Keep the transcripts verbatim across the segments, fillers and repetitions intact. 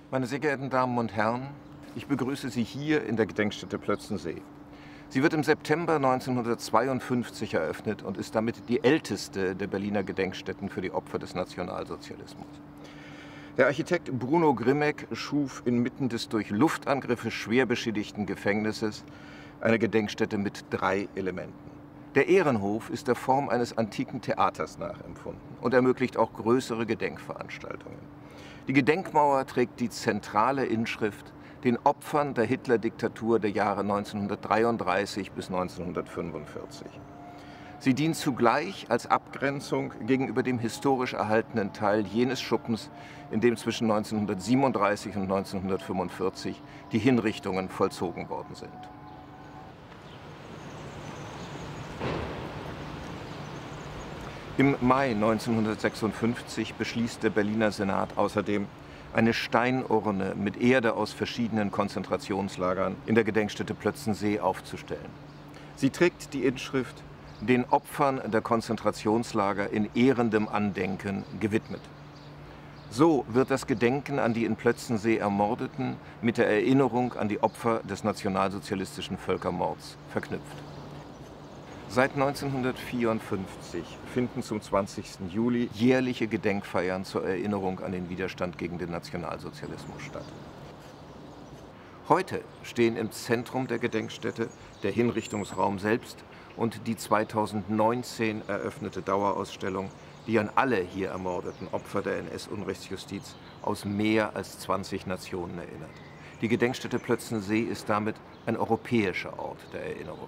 Meine sehr geehrten Damen und Herren, ich begrüße Sie hier in der Gedenkstätte Plötzensee. Sie wird im September neunzehnhundertzweiundfünfzig eröffnet und ist damit die älteste der Berliner Gedenkstätten für die Opfer des Nationalsozialismus. Der Architekt Bruno Grimmeck schuf inmitten des durch Luftangriffe schwer beschädigten Gefängnisses eine Gedenkstätte mit drei Elementen. Der Ehrenhof ist der Form eines antiken Theaters nachempfunden und ermöglicht auch größere Gedenkveranstaltungen. Die Gedenkmauer trägt die zentrale Inschrift den Opfern der Hitler-Diktatur der Jahre neunzehnhundertdreiunddreißig bis neunzehnhundertfünfundvierzig. Sie dient zugleich als Abgrenzung gegenüber dem historisch erhaltenen Teil jenes Schuppens, in dem zwischen neunzehnhundertsiebenunddreißig und neunzehnhundertfünfundvierzig die Hinrichtungen vollzogen worden sind. Im Mai neunzehnhundertsechsundfünfzig beschließt der Berliner Senat außerdem, eine Steinurne mit Erde aus verschiedenen Konzentrationslagern in der Gedenkstätte Plötzensee aufzustellen. Sie trägt die Inschrift den Opfern der Konzentrationslager in ehrendem Andenken gewidmet. So wird das Gedenken an die in Plötzensee Ermordeten mit der Erinnerung an die Opfer des nationalsozialistischen Völkermords verknüpft. Seit neunzehnhundertvierundfünfzig finden zum zwanzigsten Juli jährliche Gedenkfeiern zur Erinnerung an den Widerstand gegen den Nationalsozialismus statt. Heute stehen im Zentrum der Gedenkstätte der Hinrichtungsraum selbst und die zweitausendneunzehn eröffnete Dauerausstellung, die an alle hier ermordeten Opfer der N S-Unrechtsjustiz aus mehr als zwanzig Nationen erinnert. Die Gedenkstätte Plötzensee ist damit ein europäischer Ort der Erinnerung.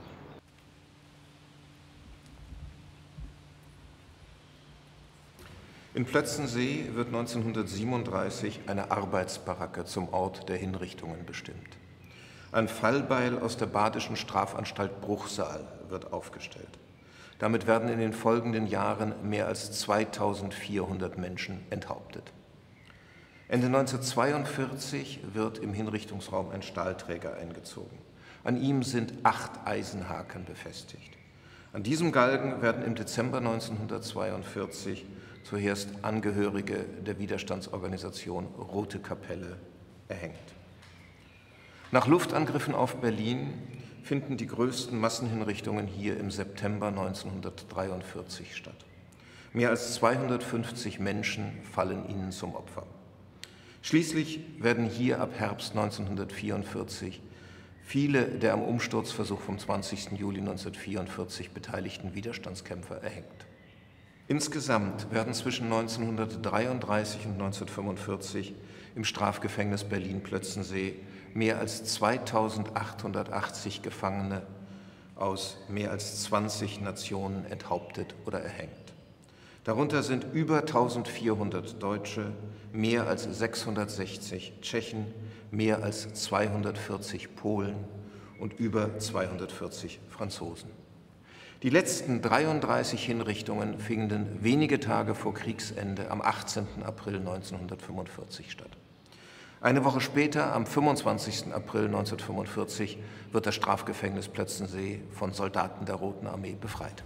In Plötzensee wird neunzehnhundertsiebenunddreißig eine Arbeitsbaracke zum Ort der Hinrichtungen bestimmt. Ein Fallbeil aus der badischen Strafanstalt Bruchsal wird aufgestellt. Damit werden in den folgenden Jahren mehr als zweitausendvierhundert Menschen enthauptet. Ende neunzehnhundertzweiundvierzig wird im Hinrichtungsraum ein Stahlträger eingezogen. An ihm sind acht Eisenhaken befestigt. An diesem Galgen werden im Dezember neunzehnhundertzweiundvierzig zuerst Angehörige der Widerstandsorganisation Rote Kapelle erhängt. Nach Luftangriffen auf Berlin finden die größten Massenhinrichtungen hier im September neunzehnhundertdreiundvierzig statt. Mehr als zweihundertfünfzig Menschen fallen ihnen zum Opfer. Schließlich werden hier ab Herbst neunzehnhundertvierundvierzig viele der am Umsturzversuch vom zwanzigsten Juli neunzehnhundertvierundvierzig beteiligten Widerstandskämpfer erhängt. Insgesamt werden zwischen neunzehnhundertdreiunddreißig und neunzehnhundertfünfundvierzig im Strafgefängnis Berlin-Plötzensee mehr als zweitausendachthundertachtzig Gefangene aus mehr als zwanzig Nationen enthauptet oder erhängt. Darunter sind über eintausendvierhundert Deutsche, mehr als sechshundertsechzig Tschechen, mehr als zweihundertvierzig Polen und über zweihundertvierzig Franzosen. Die letzten dreiunddreißig Hinrichtungen fingen wenige Tage vor Kriegsende am achtzehnten April neunzehnhundertfünfundvierzig statt. Eine Woche später, am fünfundzwanzigsten April neunzehnhundertfünfundvierzig, wird das Strafgefängnis Plötzensee von Soldaten der Roten Armee befreit.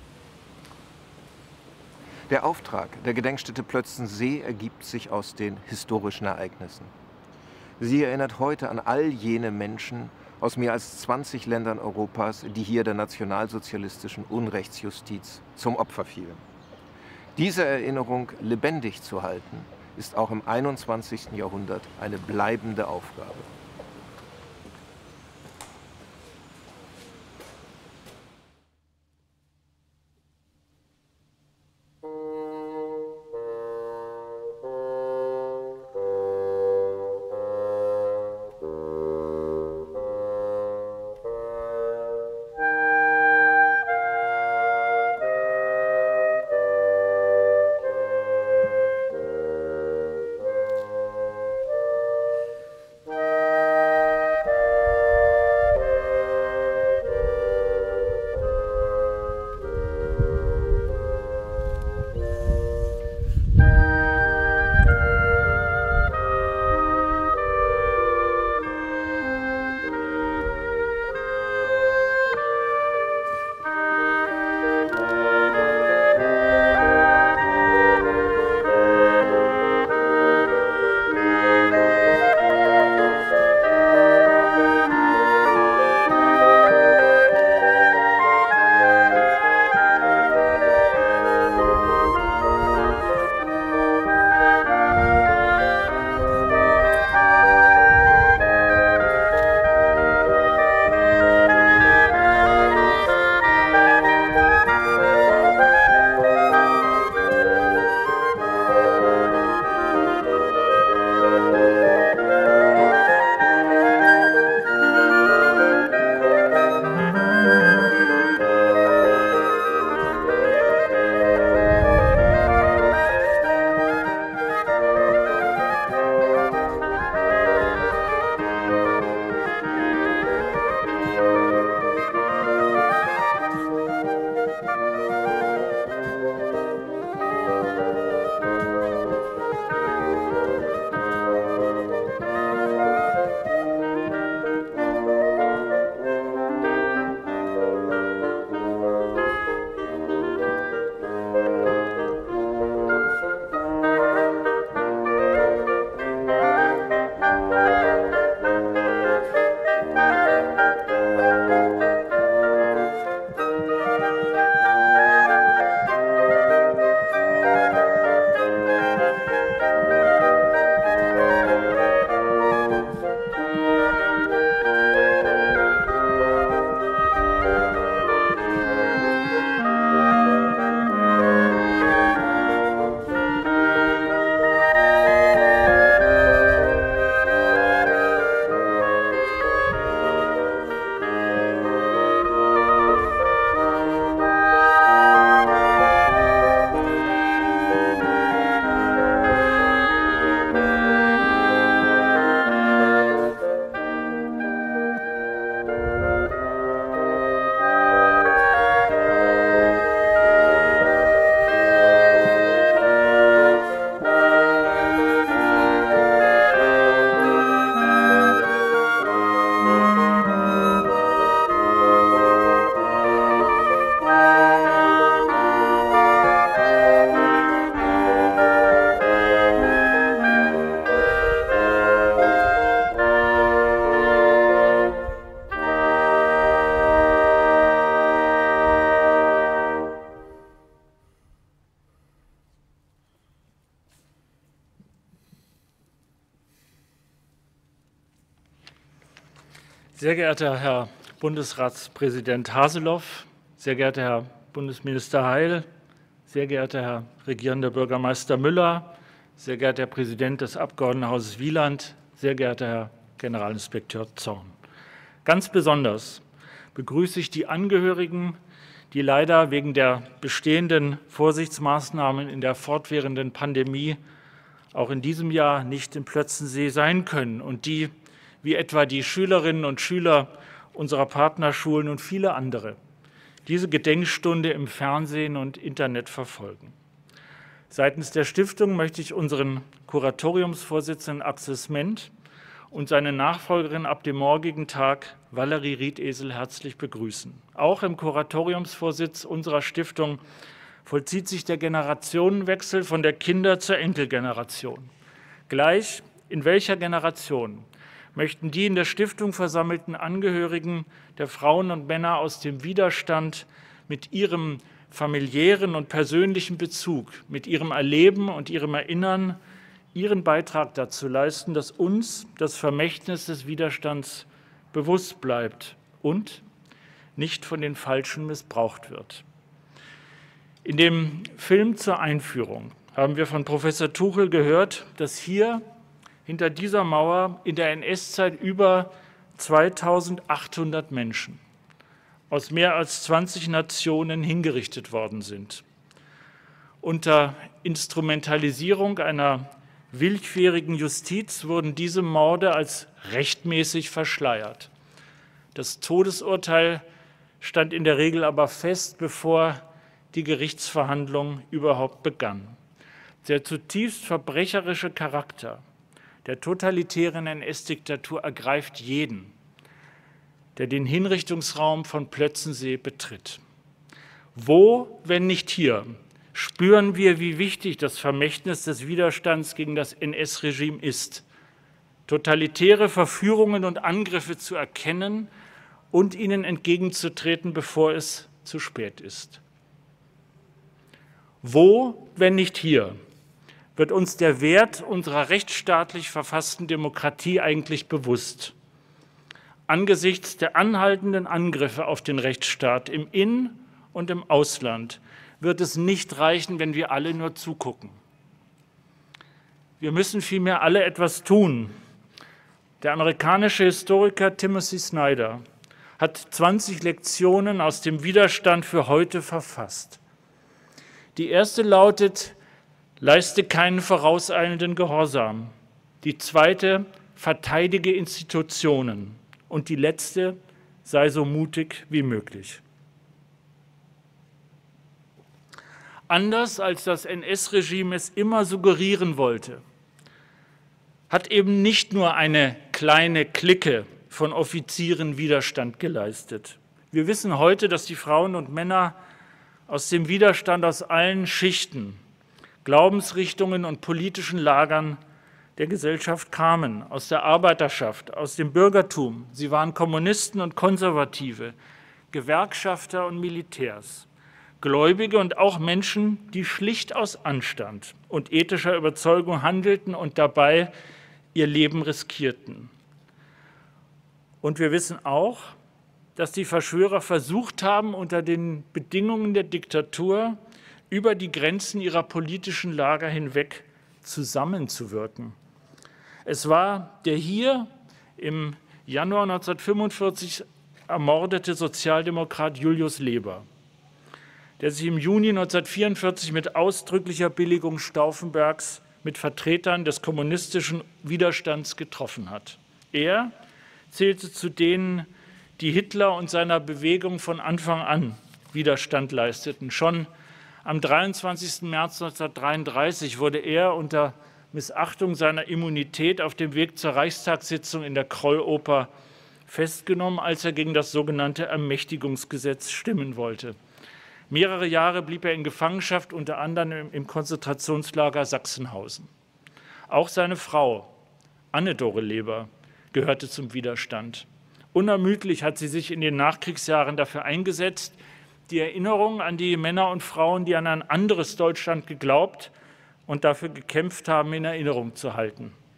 Der Auftrag der Gedenkstätte Plötzensee ergibt sich aus den historischen Ereignissen. Sie erinnert heute an all jene Menschen aus mehr als zwanzig Ländern Europas, die hier der nationalsozialistischen Unrechtsjustiz zum Opfer fielen. Diese Erinnerung lebendig zu halten, ist auch im einundzwanzigsten Jahrhundert eine bleibende Aufgabe. Sehr geehrter Herr Bundesratspräsident Haseloff, sehr geehrter Herr Bundesminister Heil, sehr geehrter Herr regierender Bürgermeister Müller, sehr geehrter Herr Präsident des Abgeordnetenhauses Wieland, sehr geehrter Herr Generalinspekteur Zorn. Ganz besonders begrüße ich die Angehörigen, die leider wegen der bestehenden Vorsichtsmaßnahmen in der fortwährenden Pandemie auch in diesem Jahr nicht in Plötzensee sein können und die, wie etwa die Schülerinnen und Schüler unserer Partnerschulen und viele andere, diese Gedenkstunde im Fernsehen und Internet verfolgen. Seitens der Stiftung möchte ich unseren Kuratoriumsvorsitzenden Axel Sment und seine Nachfolgerin ab dem morgigen Tag, Valerie Riedesel, herzlich begrüßen. Auch im Kuratoriumsvorsitz unserer Stiftung vollzieht sich der Generationenwechsel von der Kinder- zur Enkelgeneration. Gleich in welcher Generation möchten die in der Stiftung versammelten Angehörigen der Frauen und Männer aus dem Widerstand mit ihrem familiären und persönlichen Bezug, mit ihrem Erleben und ihrem Erinnern ihren Beitrag dazu leisten, dass uns das Vermächtnis des Widerstands bewusst bleibt und nicht von den Falschen missbraucht wird. In dem Film zur Einführung haben wir von Professor Tuchel gehört, dass hier hinter dieser Mauer in der N S-Zeit über zweitausendachthundert Menschen aus mehr als zwanzig Nationen hingerichtet worden sind. Unter Instrumentalisierung einer willfährigen Justiz wurden diese Morde als rechtmäßig verschleiert. Das Todesurteil stand in der Regel aber fest, bevor die Gerichtsverhandlung überhaupt begann. Der zutiefst verbrecherische Charakter der totalitären N S-Diktatur ergreift jeden, der den Hinrichtungsraum von Plötzensee betritt. Wo, wenn nicht hier, spüren wir, wie wichtig das Vermächtnis des Widerstands gegen das N S-Regime ist, totalitäre Verführungen und Angriffe zu erkennen und ihnen entgegenzutreten, bevor es zu spät ist. Wo, wenn nicht hier, wird uns der Wert unserer rechtsstaatlich verfassten Demokratie eigentlich bewusst? Angesichts der anhaltenden Angriffe auf den Rechtsstaat im In- und im Ausland wird es nicht reichen, wenn wir alle nur zugucken. Wir müssen vielmehr alle etwas tun. Der amerikanische Historiker Timothy Snyder hat zwanzig Lektionen aus dem Widerstand für heute verfasst. Die erste lautet: Leiste keinen vorauseilenden Gehorsam. Die zweite: Verteidige Institutionen. Und die letzte: Sei so mutig wie möglich. Anders als das N S-Regime es immer suggerieren wollte, hat eben nicht nur eine kleine Clique von Offizieren Widerstand geleistet. Wir wissen heute, dass die Frauen und Männer aus dem Widerstand aus allen Schichten, Glaubensrichtungen und politischen Lagern der Gesellschaft kamen, aus der Arbeiterschaft, aus dem Bürgertum. Sie waren Kommunisten und Konservative, Gewerkschafter und Militärs, Gläubige und auch Menschen, die schlicht aus Anstand und ethischer Überzeugung handelten und dabei ihr Leben riskierten. Und wir wissen auch, dass die Verschwörer versucht haben, unter den Bedingungen der Diktatur über die Grenzen ihrer politischen Lager hinweg zusammenzuwirken. Es war der hier im Januar neunzehnhundertfünfundvierzig ermordete Sozialdemokrat Julius Leber, der sich im Juni neunzehnhundertvierundvierzig mit ausdrücklicher Billigung Stauffenbergs mit Vertretern des kommunistischen Widerstands getroffen hat. Er zählte zu denen, die Hitler und seiner Bewegung von Anfang an Widerstand leisteten. Schon am dreiundzwanzigsten März neunzehnhundertdreiunddreißig wurde er unter Missachtung seiner Immunität auf dem Weg zur Reichstagssitzung in der Krolloper festgenommen, als er gegen das sogenannte Ermächtigungsgesetz stimmen wollte. Mehrere Jahre blieb er in Gefangenschaft, unter anderem im Konzentrationslager Sachsenhausen. Auch seine Frau, Anne-Dore Leber, gehörte zum Widerstand. Unermüdlich hat sie sich in den Nachkriegsjahren dafür eingesetzt, die Erinnerung an die Männer und Frauen, die an ein anderes Deutschland geglaubt und dafür gekämpft haben, in Erinnerung zu halten.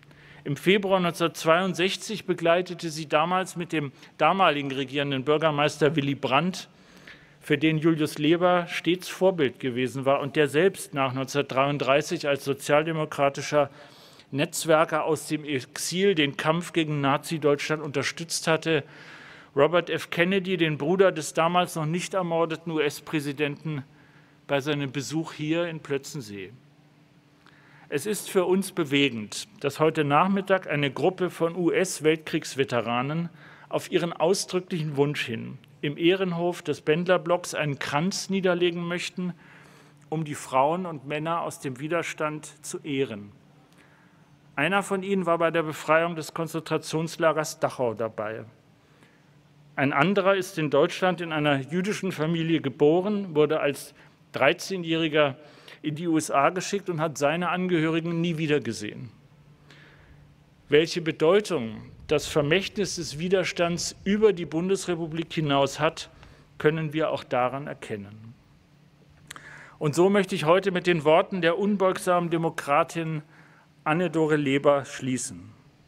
Im Februar neunzehnhundertzweiundsechzig begleitete sie damals mit dem damaligen regierenden Bürgermeister Willy Brandt, für den Julius Leber stets Vorbild gewesen war und der selbst nach neunzehnhundertdreiunddreißig als sozialdemokratischer Netzwerker aus dem Exil den Kampf gegen Nazi-Deutschland unterstützt hatte, Robert F. Kennedy, den Bruder des damals noch nicht ermordeten U S-Präsidenten, bei seinem Besuch hier in Plötzensee. Es ist für uns bewegend, dass heute Nachmittag eine Gruppe von U S-Weltkriegsveteranen auf ihren ausdrücklichen Wunsch hin im Ehrenhof des Bendlerblocks einen Kranz niederlegen möchten, um die Frauen und Männer aus dem Widerstand zu ehren. Einer von ihnen war bei der Befreiung des Konzentrationslagers Dachau dabei. Ein anderer ist in Deutschland in einer jüdischen Familie geboren, wurde als dreizehnjähriger in die U S A geschickt und hat seine Angehörigen nie wiedergesehen. Welche Bedeutung das Vermächtnis des Widerstands über die Bundesrepublik hinaus hat, können wir auch daran erkennen. Und so möchte ich heute mit den Worten der unbeugsamen Demokratin Anne-Dore Leber schließen.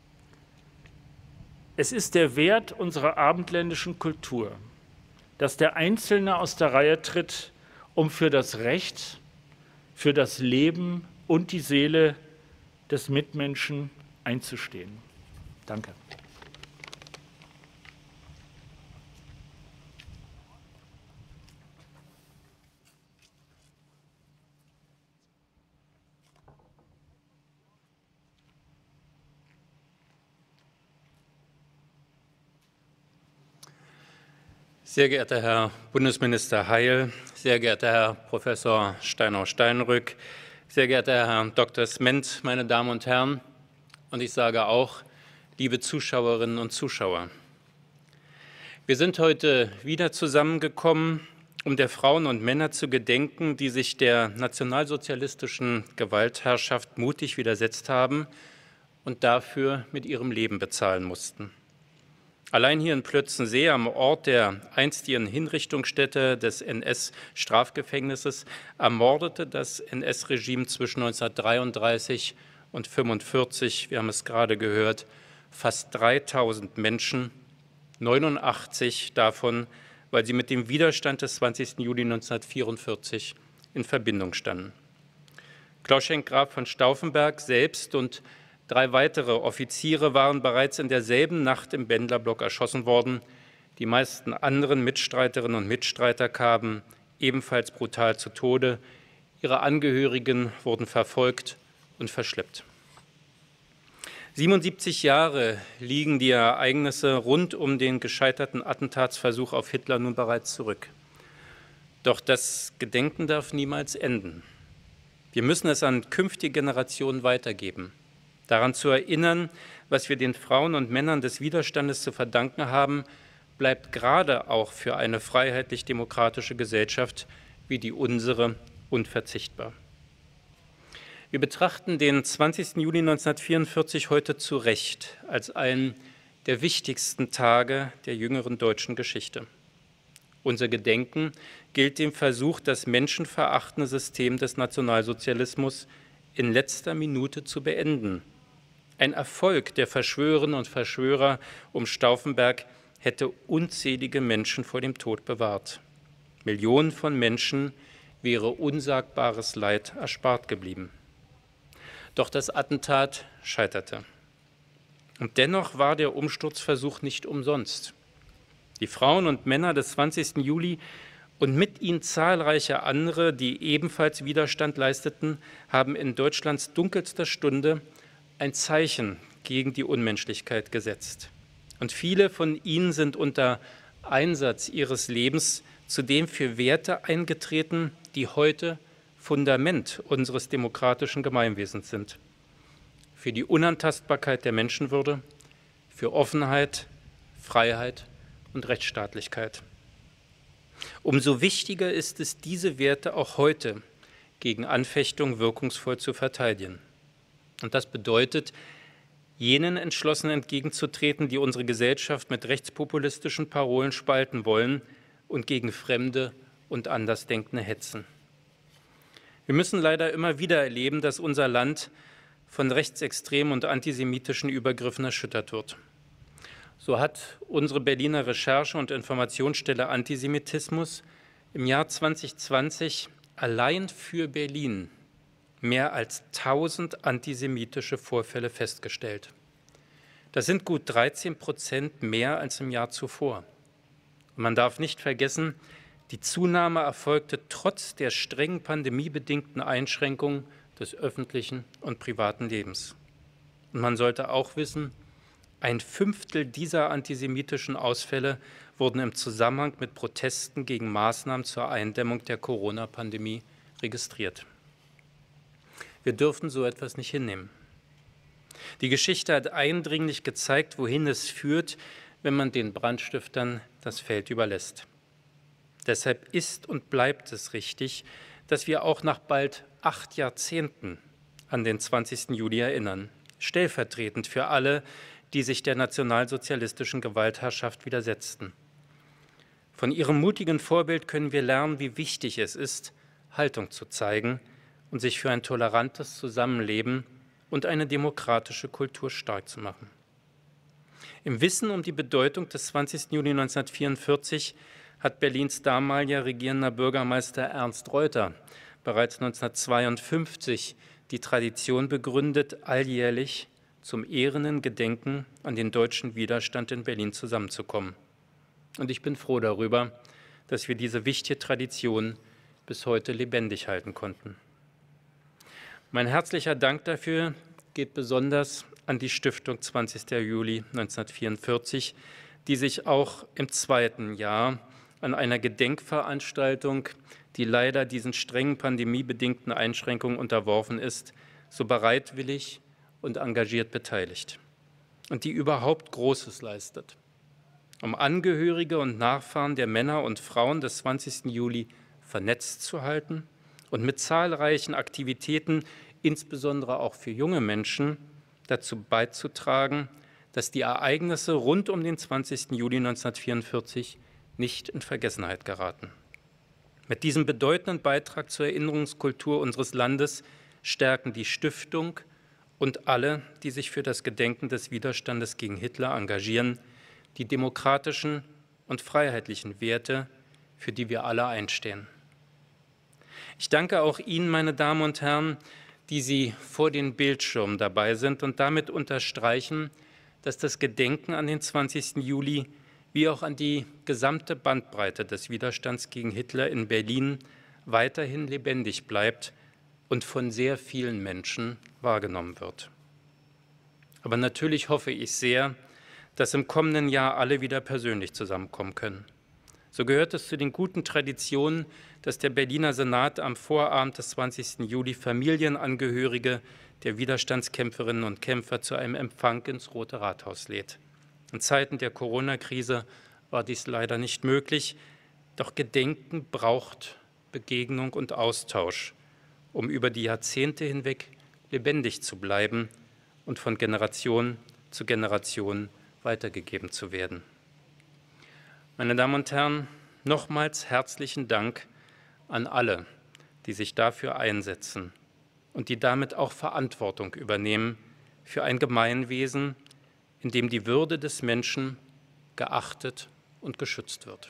Es ist der Wert unserer abendländischen Kultur, dass der Einzelne aus der Reihe tritt, um für das Recht, für das Leben und die Seele des Mitmenschen einzustehen. Danke. Sehr geehrter Herr Bundesminister Heil, sehr geehrter Herr Professor Steinau-Steinrück, sehr geehrter Herr Doktor Sment, meine Damen und Herren, und ich sage auch, liebe Zuschauerinnen und Zuschauer. Wir sind heute wieder zusammengekommen, um der Frauen und Männer zu gedenken, die sich der nationalsozialistischen Gewaltherrschaft mutig widersetzt haben und dafür mit ihrem Leben bezahlen mussten. Allein hier in Plötzensee, am Ort der einstigen Hinrichtungsstätte des N S-Strafgefängnisses, ermordete das N S-Regime zwischen neunzehnhundertdreiunddreißig und neunzehnhundertfünfundvierzig, wir haben es gerade gehört, fast dreitausend Menschen, neunundachtzig davon, weil sie mit dem Widerstand des zwanzigsten Juli neunzehnhundertvierundvierzig in Verbindung standen. Klaus Schenk Graf von Stauffenberg selbst und drei weitere Offiziere waren bereits in derselben Nacht im Bendlerblock erschossen worden. Die meisten anderen Mitstreiterinnen und Mitstreiter kamen ebenfalls brutal zu Tode. Ihre Angehörigen wurden verfolgt und verschleppt. siebenundsiebzig Jahre liegen die Ereignisse rund um den gescheiterten Attentatsversuch auf Hitler nun bereits zurück. Doch das Gedenken darf niemals enden. Wir müssen es an künftige Generationen weitergeben. Daran zu erinnern, was wir den Frauen und Männern des Widerstandes zu verdanken haben, bleibt gerade auch für eine freiheitlich-demokratische Gesellschaft wie die unsere unverzichtbar. Wir betrachten den zwanzigsten Juli neunzehnhundertvierundvierzig heute zu Recht als einen der wichtigsten Tage der jüngeren deutschen Geschichte. Unser Gedenken gilt dem Versuch, das menschenverachtende System des Nationalsozialismus in letzter Minute zu beenden. Ein Erfolg der Verschwörerinnen und Verschwörer um Stauffenberg hätte unzählige Menschen vor dem Tod bewahrt. Millionen von Menschen wäre unsagbares Leid erspart geblieben. Doch das Attentat scheiterte. Und dennoch war der Umsturzversuch nicht umsonst. Die Frauen und Männer des zwanzigsten Juli und mit ihnen zahlreiche andere, die ebenfalls Widerstand leisteten, haben in Deutschlands dunkelster Stunde ein Zeichen gegen die Unmenschlichkeit gesetzt. Und viele von ihnen sind unter Einsatz ihres Lebens zu den für Werte eingetreten, die heute Fundament unseres demokratischen Gemeinwesens sind. Für die Unantastbarkeit der Menschenwürde, für Offenheit, Freiheit und Rechtsstaatlichkeit. Umso wichtiger ist es, diese Werte auch heute gegen Anfechtung wirkungsvoll zu verteidigen. Und das bedeutet, jenen entschlossen entgegenzutreten, die unsere Gesellschaft mit rechtspopulistischen Parolen spalten wollen und gegen Fremde und Andersdenkende hetzen. Wir müssen leider immer wieder erleben, dass unser Land von rechtsextremen und antisemitischen Übergriffen erschüttert wird. So hat unsere Berliner Recherche- und Informationsstelle Antisemitismus im Jahr zwanzig zwanzig allein für Berlin mehr als tausend antisemitische Vorfälle festgestellt. Das sind gut dreizehn Prozent mehr als im Jahr zuvor. Und man darf nicht vergessen, die Zunahme erfolgte trotz der strengen pandemiebedingten Einschränkungen des öffentlichen und privaten Lebens. Und man sollte auch wissen, ein Fünftel dieser antisemitischen Ausfälle wurden im Zusammenhang mit Protesten gegen Maßnahmen zur Eindämmung der Corona-Pandemie registriert. Wir dürfen so etwas nicht hinnehmen. Die Geschichte hat eindringlich gezeigt, wohin es führt, wenn man den Brandstiftern das Feld überlässt. Deshalb ist und bleibt es richtig, dass wir auch nach bald acht Jahrzehnten an den zwanzigsten Juli erinnern, stellvertretend für alle, die sich der nationalsozialistischen Gewaltherrschaft widersetzten. Von ihrem mutigen Vorbild können wir lernen, wie wichtig es ist, Haltung zu zeigen und sich für ein tolerantes Zusammenleben und eine demokratische Kultur stark zu machen. Im Wissen um die Bedeutung des zwanzigsten Juli neunzehnhundertvierundvierzig hat Berlins damaliger regierender Bürgermeister Ernst Reuter bereits neunzehnhundertzweiundfünfzig die Tradition begründet, alljährlich zum ehrenden Gedenken an den deutschen Widerstand in Berlin zusammenzukommen. Und ich bin froh darüber, dass wir diese wichtige Tradition bis heute lebendig halten konnten. Mein herzlicher Dank dafür geht besonders an die Stiftung zwanzigsten Juli neunzehnhundertvierundvierzig, die sich auch im zweiten Jahr an einer Gedenkveranstaltung, die leider diesen strengen pandemiebedingten Einschränkungen unterworfen ist, so bereitwillig und engagiert beteiligt und die überhaupt Großes leistet, um Angehörige und Nachfahren der Männer und Frauen des zwanzigsten Juli vernetzt zu halten und mit zahlreichen Aktivitäten, insbesondere auch für junge Menschen, dazu beizutragen, dass die Ereignisse rund um den zwanzigsten Juli neunzehnhundertvierundvierzig nicht in Vergessenheit geraten. Mit diesem bedeutenden Beitrag zur Erinnerungskultur unseres Landes stärken die Stiftung und alle, die sich für das Gedenken des Widerstandes gegen Hitler engagieren, die demokratischen und freiheitlichen Werte, für die wir alle einstehen. Ich danke auch Ihnen, meine Damen und Herren, die Sie vor den Bildschirmen dabei sind und damit unterstreichen, dass das Gedenken an den zwanzigsten Juli wie auch an die gesamte Bandbreite des Widerstands gegen Hitler in Berlin weiterhin lebendig bleibt und von sehr vielen Menschen wahrgenommen wird. Aber natürlich hoffe ich sehr, dass im kommenden Jahr alle wieder persönlich zusammenkommen können. So gehört es zu den guten Traditionen, dass der Berliner Senat am Vorabend des zwanzigsten Juli Familienangehörige der Widerstandskämpferinnen und Kämpfer zu einem Empfang ins Rote Rathaus lädt. In Zeiten der Corona-Krise war dies leider nicht möglich, doch Gedenken braucht Begegnung und Austausch, um über die Jahrzehnte hinweg lebendig zu bleiben und von Generation zu Generation weitergegeben zu werden. Meine Damen und Herren, nochmals herzlichen Dank an alle, die sich dafür einsetzen und die damit auch Verantwortung übernehmen für ein Gemeinwesen, in dem die Würde des Menschen geachtet und geschützt wird.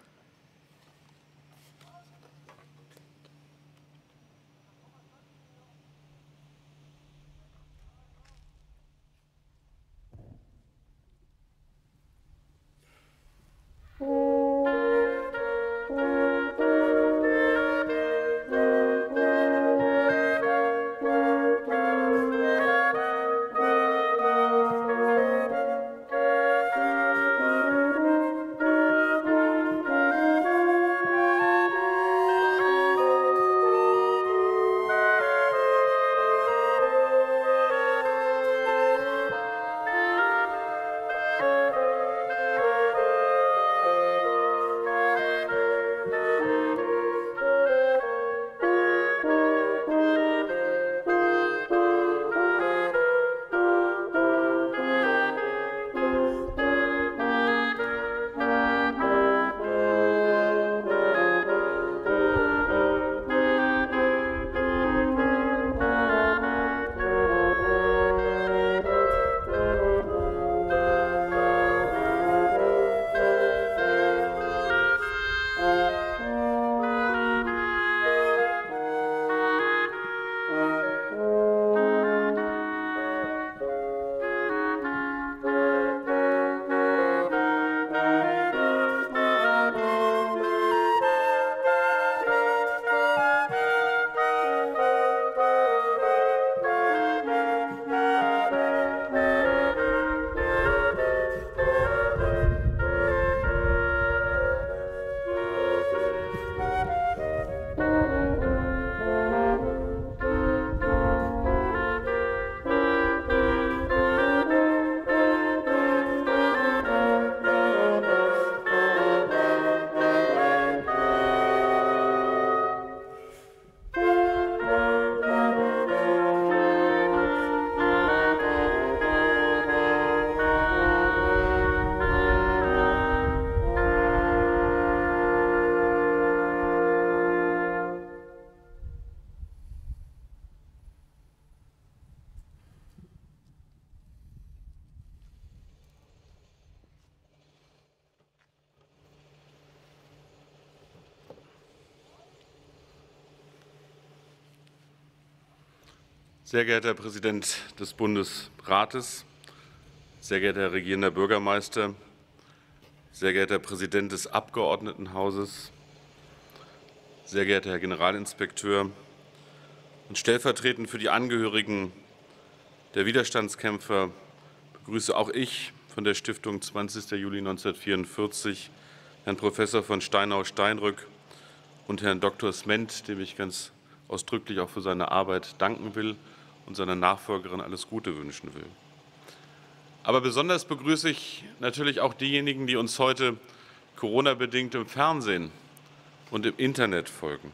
Sehr geehrter Herr Präsident des Bundesrates, sehr geehrter Herr Regierender Bürgermeister, sehr geehrter Herr Präsident des Abgeordnetenhauses, sehr geehrter Herr Generalinspekteur und stellvertretend für die Angehörigen der Widerstandskämpfer begrüße auch ich von der Stiftung zwanzigster Juli neunzehnhundertvierundvierzig Herrn Professor von Steinau-Steinrück und Herrn Doktor Sment, dem ich ganz ausdrücklich auch für seine Arbeit danken will und seiner Nachfolgerin alles Gute wünschen will. Aber besonders begrüße ich natürlich auch diejenigen, die uns heute Corona-bedingt im Fernsehen und im Internet folgen.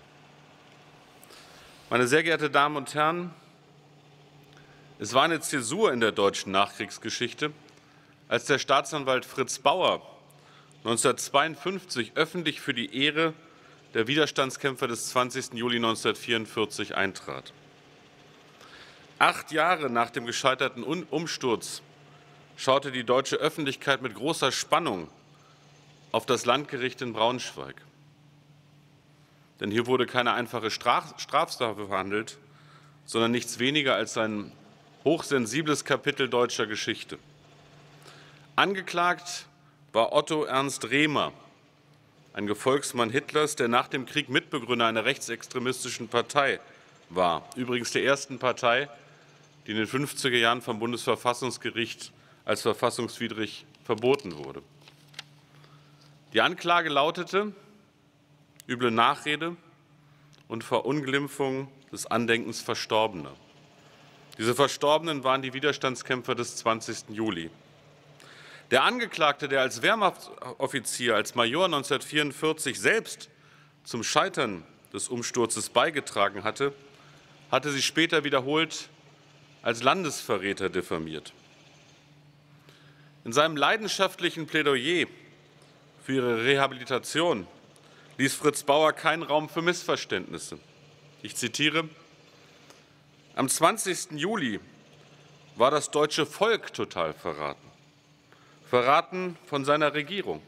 Meine sehr geehrten Damen und Herren, es war eine Zäsur in der deutschen Nachkriegsgeschichte, als der Staatsanwalt Fritz Bauer neunzehnhundertzweiundfünfzig öffentlich für die Ehre der Widerstandskämpfer des zwanzigsten Juli neunzehnhundertvierundvierzig eintrat. Acht Jahre nach dem gescheiterten Umsturz schaute die deutsche Öffentlichkeit mit großer Spannung auf das Landgericht in Braunschweig. Denn hier wurde keine einfache Strafsache verhandelt, sondern nichts weniger als ein hochsensibles Kapitel deutscher Geschichte. Angeklagt war Otto Ernst Rehmer, ein Gefolgsmann Hitlers, der nach dem Krieg Mitbegründer einer rechtsextremistischen Partei war, übrigens der ersten Partei, die in den fünfziger Jahren vom Bundesverfassungsgericht als verfassungswidrig verboten wurde. Die Anklage lautete üble Nachrede und Verunglimpfung des Andenkens Verstorbener. Diese Verstorbenen waren die Widerstandskämpfer des zwanzigsten Juli. Der Angeklagte, der als Wehrmachtsoffizier, als Major neunzehnhundertvierundvierzig selbst zum Scheitern des Umsturzes beigetragen hatte, hatte sich später wiederholt als Landesverräter diffamiert. In seinem leidenschaftlichen Plädoyer für ihre Rehabilitation ließ Fritz Bauer keinen Raum für Missverständnisse. Ich zitiere: Am zwanzigsten Juli war das deutsche Volk total verraten, verraten von seiner Regierung.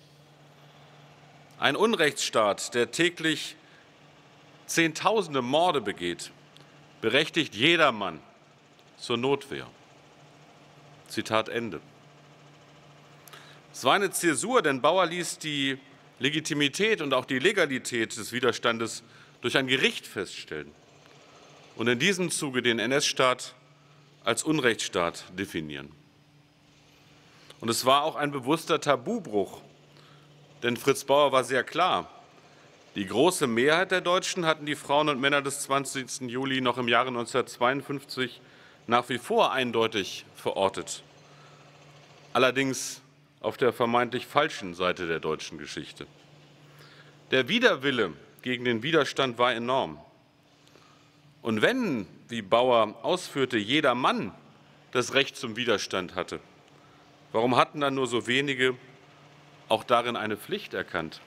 Ein Unrechtsstaat, der täglich Zehntausende Morde begeht, berechtigt jedermann zur Notwehr. Zitat Ende. Es war eine Zäsur, denn Bauer ließ die Legitimität und auch die Legalität des Widerstandes durch ein Gericht feststellen und in diesem Zuge den N S-Staat als Unrechtsstaat definieren. Und es war auch ein bewusster Tabubruch, denn Fritz Bauer war sehr klar: Die große Mehrheit der Deutschen hatten die Frauen und Männer des zwanzigsten Juli noch im Jahre neunzehnhundertzweiundfünfzig nach wie vor eindeutig verortet. Allerdings auf der vermeintlich falschen Seite der deutschen Geschichte. Der Widerwille gegen den Widerstand war enorm. Und wenn, wie Bauer ausführte, jeder Mann das Recht zum Widerstand hatte, warum hatten dann nur so wenige auch darin eine Pflicht erkannt?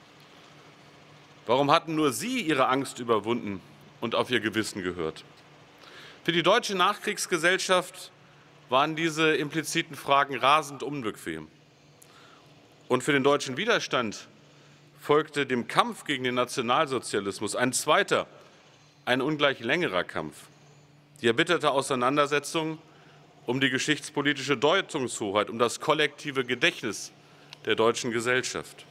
Warum hatten nur sie ihre Angst überwunden und auf ihr Gewissen gehört? Für die deutsche Nachkriegsgesellschaft waren diese impliziten Fragen rasend unbequem. Und für den deutschen Widerstand folgte dem Kampf gegen den Nationalsozialismus ein zweiter, ein ungleich längerer Kampf. Die erbitterte Auseinandersetzung um die geschichtspolitische Deutungshoheit, um das kollektive Gedächtnis der deutschen Gesellschaft.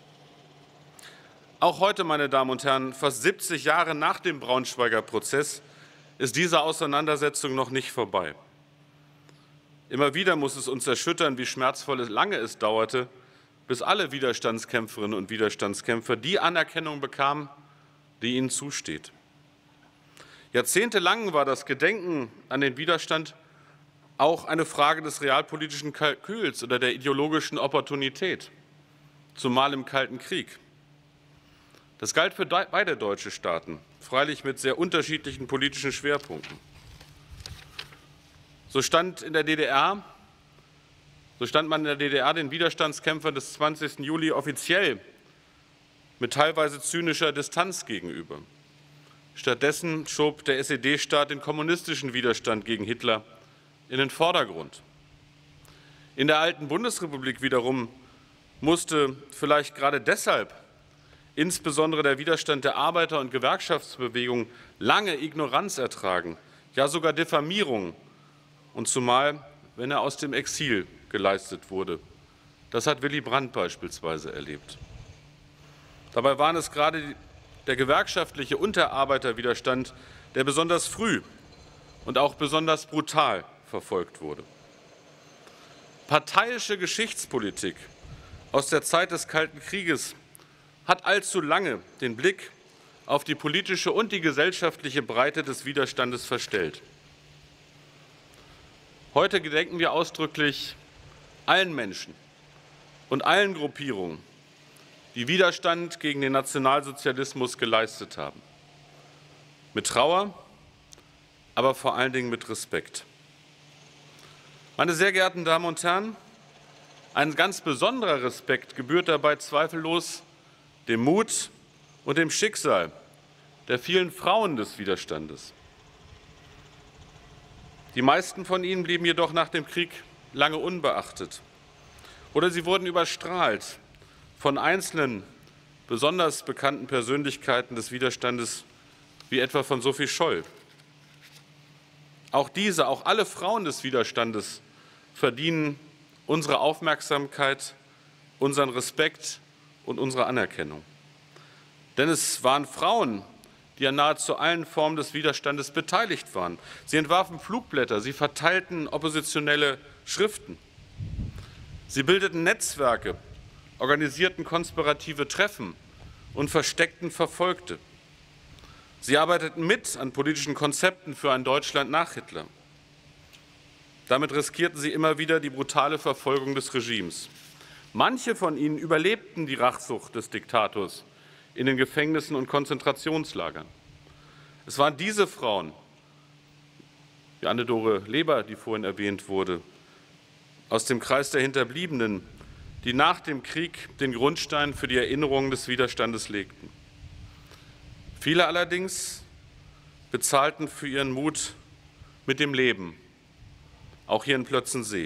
Auch heute, meine Damen und Herren, fast siebzig Jahre nach dem Braunschweiger Prozess, ist diese Auseinandersetzung noch nicht vorbei. Immer wieder muss es uns erschüttern, wie schmerzvoll es lange es dauerte, bis alle Widerstandskämpferinnen und Widerstandskämpfer die Anerkennung bekamen, die ihnen zusteht. Jahrzehntelang war das Gedenken an den Widerstand auch eine Frage des realpolitischen Kalküls oder der ideologischen Opportunität, zumal im Kalten Krieg. Das galt für beide deutsche Staaten, freilich mit sehr unterschiedlichen politischen Schwerpunkten. So stand in der D D R, so stand man in der D D R den Widerstandskämpfern des zwanzigsten Juli offiziell mit teilweise zynischer Distanz gegenüber. Stattdessen schob der S E D-Staat den kommunistischen Widerstand gegen Hitler in den Vordergrund. In der alten Bundesrepublik wiederum musste vielleicht gerade deshalb insbesondere der Widerstand der Arbeiter- und Gewerkschaftsbewegung lange Ignoranz ertragen ja sogar Diffamierung, und zumal, wenn er aus dem Exil geleistet wurde. Das hat Willy Brandt beispielsweise erlebt. Dabei waren es gerade der gewerkschaftliche und der Arbeiterwiderstand, der besonders früh und auch besonders brutal verfolgt wurde. Parteiische Geschichtspolitik aus der Zeit des Kalten Krieges hat allzu lange den Blick auf die politische und die gesellschaftliche Breite des Widerstandes verstellt. Heute gedenken wir ausdrücklich allen Menschen und allen Gruppierungen, die Widerstand gegen den Nationalsozialismus geleistet haben. Mit Trauer, aber vor allen Dingen mit Respekt. Meine sehr geehrten Damen und Herren, ein ganz besonderer Respekt gebührt dabei zweifellos dem Mut und dem Schicksal der vielen Frauen des Widerstandes. Die meisten von ihnen blieben jedoch nach dem Krieg lange unbeachtet. Oder sie wurden überstrahlt von einzelnen, besonders bekannten Persönlichkeiten des Widerstandes, wie etwa von Sophie Scholl. Auch diese, auch alle Frauen des Widerstandes verdienen unsere Aufmerksamkeit, unseren Respekt und unsere Anerkennung. Denn es waren Frauen, die an nahezu allen Formen des Widerstandes beteiligt waren. Sie entwarfen Flugblätter, sie verteilten oppositionelle Schriften. Sie bildeten Netzwerke, organisierten konspirative Treffen und versteckten Verfolgte. Sie arbeiteten mit an politischen Konzepten für ein Deutschland nach Hitler. Damit riskierten sie immer wieder die brutale Verfolgung des Regimes. Manche von ihnen überlebten die Rachsucht des Diktators in den Gefängnissen und Konzentrationslagern. Es waren diese Frauen, wie Anne-Dore Leber, die vorhin erwähnt wurde, aus dem Kreis der Hinterbliebenen, die nach dem Krieg den Grundstein für die Erinnerung des Widerstandes legten. Viele allerdings bezahlten für ihren Mut mit dem Leben, auch hier in Plötzensee.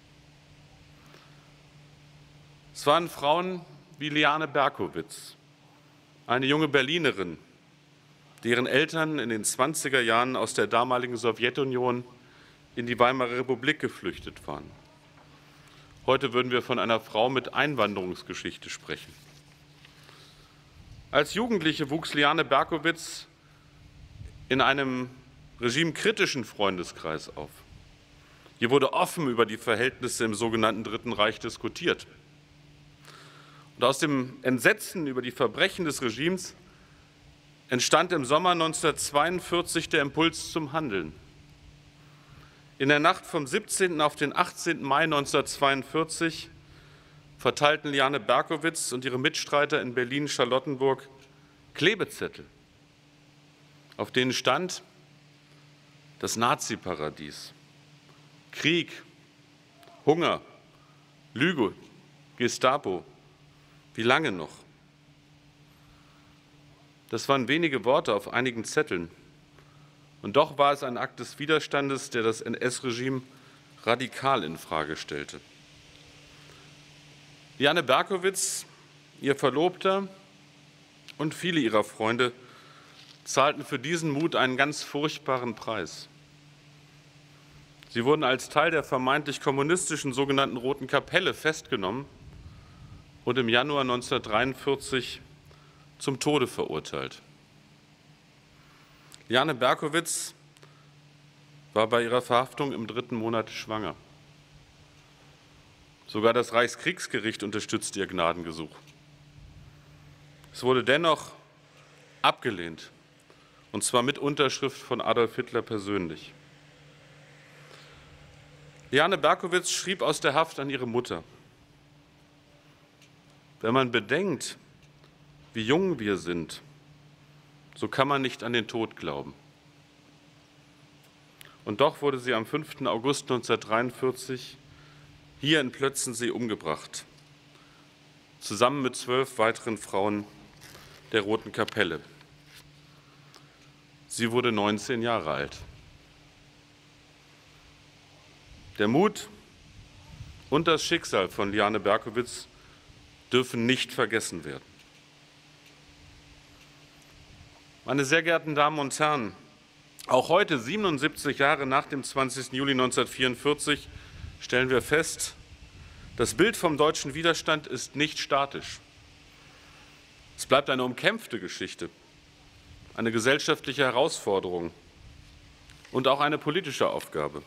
Es waren Frauen wie Liane Berkowitz, eine junge Berlinerin, deren Eltern in den zwanziger Jahren aus der damaligen Sowjetunion in die Weimarer Republik geflüchtet waren. Heute würden wir von einer Frau mit Einwanderungsgeschichte sprechen. Als Jugendliche wuchs Liane Berkowitz in einem regimekritischen Freundeskreis auf. Hier wurde offen über die Verhältnisse im sogenannten Dritten Reich diskutiert. Und aus dem Entsetzen über die Verbrechen des Regimes entstand im Sommer neunzehnhundertzweiundvierzig der Impuls zum Handeln. In der Nacht vom siebzehnten auf den achtzehnten Mai neunzehnhundertzweiundvierzig verteilten Liane Berkowitz und ihre Mitstreiter in Berlin-Charlottenburg Klebezettel, auf denen stand: das Nazi-Paradies, Krieg, Hunger, Lüge, Gestapo, wie lange noch? Das waren wenige Worte auf einigen Zetteln. Und doch war es ein Akt des Widerstandes, der das N S-Regime radikal infrage stellte. Liane Berkowitz, ihr Verlobter und viele ihrer Freunde zahlten für diesen Mut einen ganz furchtbaren Preis. Sie wurden als Teil der vermeintlich kommunistischen sogenannten Roten Kapelle festgenommen und im Januar neunzehnhundertdreiundvierzig zum Tode verurteilt. Liane Berkowitz war bei ihrer Verhaftung im dritten Monat schwanger. Sogar das Reichskriegsgericht unterstützte ihr Gnadengesuch. Es wurde dennoch abgelehnt, und zwar mit Unterschrift von Adolf Hitler persönlich. Liane Berkowitz schrieb aus der Haft an ihre Mutter: Wenn man bedenkt, wie jung wir sind, so kann man nicht an den Tod glauben. Und doch wurde sie am fünften August neunzehnhundertdreiundvierzig hier in Plötzensee umgebracht, zusammen mit zwölf weiteren Frauen der Roten Kapelle. Sie wurde neunzehn Jahre alt. Der Mut und das Schicksal von Liane Berkowitz dürfen nicht vergessen werden. Meine sehr geehrten Damen und Herren, Auch heute, siebenundsiebzig Jahre nach dem zwanzigsten Juli neunzehnhundertvierundvierzig, stellen wir fest, das Bild vom deutschen Widerstand ist nicht statisch. Es bleibt eine umkämpfte Geschichte, eine gesellschaftliche Herausforderung und auch eine politische Aufgabe.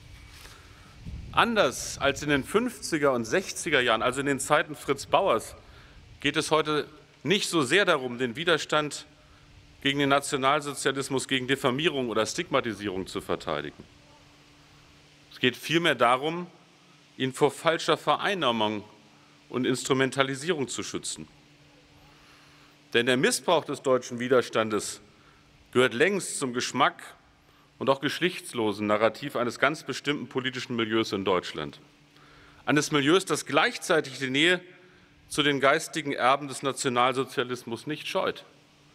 Anders als in den fünfziger und sechziger Jahren, also in den Zeiten Fritz Bauers, geht es heute nicht so sehr darum, den Widerstand gegen den Nationalsozialismus, gegen Diffamierung oder Stigmatisierung zu verteidigen. Es geht vielmehr darum, ihn vor falscher Vereinnahmung und Instrumentalisierung zu schützen. Denn der Missbrauch des deutschen Widerstandes gehört längst zum Geschmack und auch geschlechtslosen Narrativ eines ganz bestimmten politischen Milieus in Deutschland. Eines Milieus, das gleichzeitig die Nähe zu den geistigen Erben des Nationalsozialismus nicht scheut.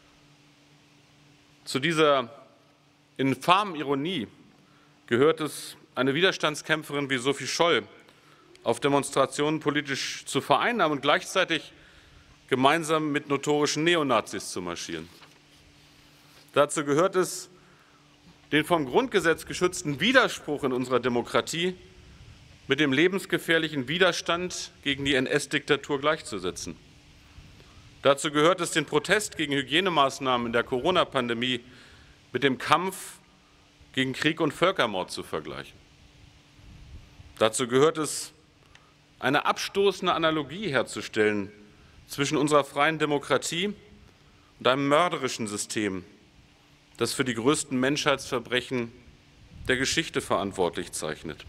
Zu dieser infamen Ironie gehört es, eine Widerstandskämpferin wie Sophie Scholl auf Demonstrationen politisch zu vereinnahmen und gleichzeitig gemeinsam mit notorischen Neonazis zu marschieren. Dazu gehört es, den vom Grundgesetz geschützten Widerspruch in unserer Demokratie mit dem lebensgefährlichen Widerstand gegen die N S-Diktatur gleichzusetzen. Dazu gehört es, den Protest gegen Hygienemaßnahmen in der Corona-Pandemie mit dem Kampf gegen Krieg und Völkermord zu vergleichen. Dazu gehört es, eine abstoßende Analogie herzustellen zwischen unserer freien Demokratie und einem mörderischen System, das für die größten Menschheitsverbrechen der Geschichte verantwortlich zeichnet.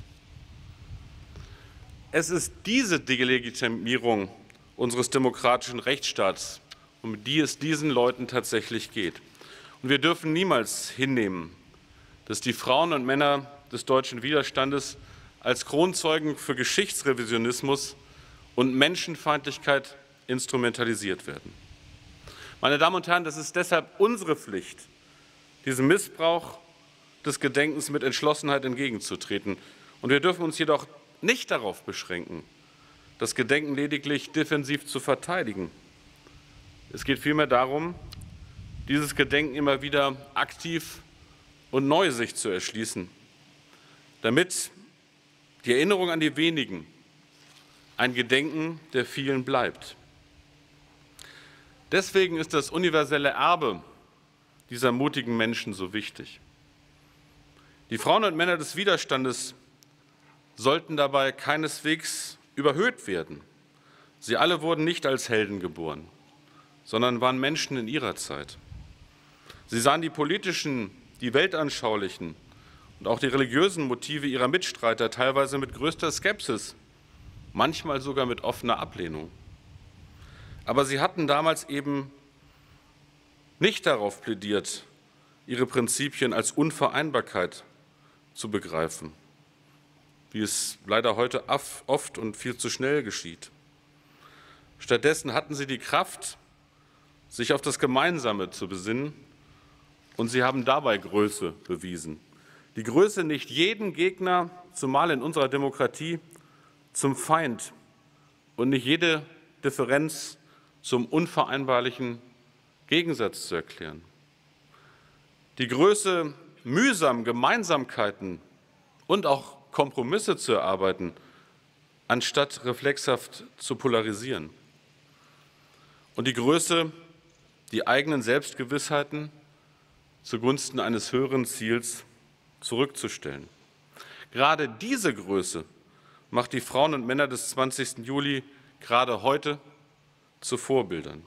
Es ist diese Delegitimierung unseres demokratischen Rechtsstaats, um die es diesen Leuten tatsächlich geht. Und wir dürfen niemals hinnehmen, dass die Frauen und Männer des deutschen Widerstandes als Kronzeugen für Geschichtsrevisionismus und Menschenfeindlichkeit instrumentalisiert werden. Meine Damen und Herren, das ist deshalb unsere Pflicht, diesem Missbrauch des Gedenkens mit Entschlossenheit entgegenzutreten. Und wir dürfen uns jedoch nicht darauf beschränken, das Gedenken lediglich defensiv zu verteidigen. Es geht vielmehr darum, dieses Gedenken immer wieder aktiv und neu sich zu erschließen, damit die Erinnerung an die wenigen ein Gedenken der vielen bleibt. Deswegen ist das universelle Erbe dieser mutigen Menschen so wichtig. Die Frauen und Männer des Widerstandes sollten dabei keineswegs überhöht werden. Sie alle wurden nicht als Helden geboren, sondern waren Menschen in ihrer Zeit. Sie sahen die politischen, die weltanschaulichen und auch die religiösen Motive ihrer Mitstreiter teilweise mit größter Skepsis, manchmal sogar mit offener Ablehnung. Aber sie hatten damals eben nicht darauf plädiert, ihre Prinzipien als Unvereinbarkeit zu begreifen, wie es leider heute oft und viel zu schnell geschieht. Stattdessen hatten sie die Kraft, sich auf das Gemeinsame zu besinnen, und sie haben dabei Größe bewiesen. Die Größe, nicht jeden Gegner, zumal in unserer Demokratie, zum Feind und nicht jede Differenz zum unvereinbarlichen Gegensatz zu erklären. Die Größe, mühsam Gemeinsamkeiten und auch Kompromisse zu erarbeiten, anstatt reflexhaft zu polarisieren. Und die Größe, die eigenen Selbstgewissheiten zugunsten eines höheren Ziels zurückzustellen. Gerade diese Größe macht die Frauen und Männer des zwanzigsten Juli gerade heute zu Vorbildern.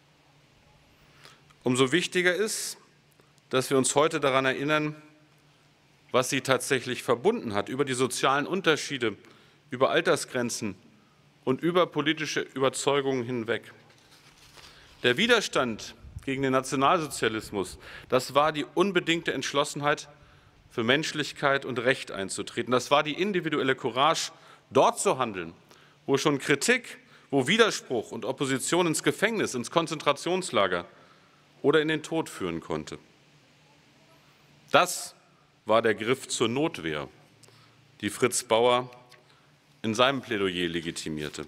Umso wichtiger ist, dass wir uns heute daran erinnern, was sie tatsächlich verbunden hat, über die sozialen Unterschiede, über Altersgrenzen und über politische Überzeugungen hinweg. Der Widerstand gegen den Nationalsozialismus, das war die unbedingte Entschlossenheit, für Menschlichkeit und Recht einzutreten. Das war die individuelle Courage, dort zu handeln, wo schon Kritik, wo Widerspruch und Opposition ins Gefängnis, ins Konzentrationslager oder in den Tod führen konnte. Das war der Griff zur Notwehr, die Fritz Bauer in seinem Plädoyer legitimierte.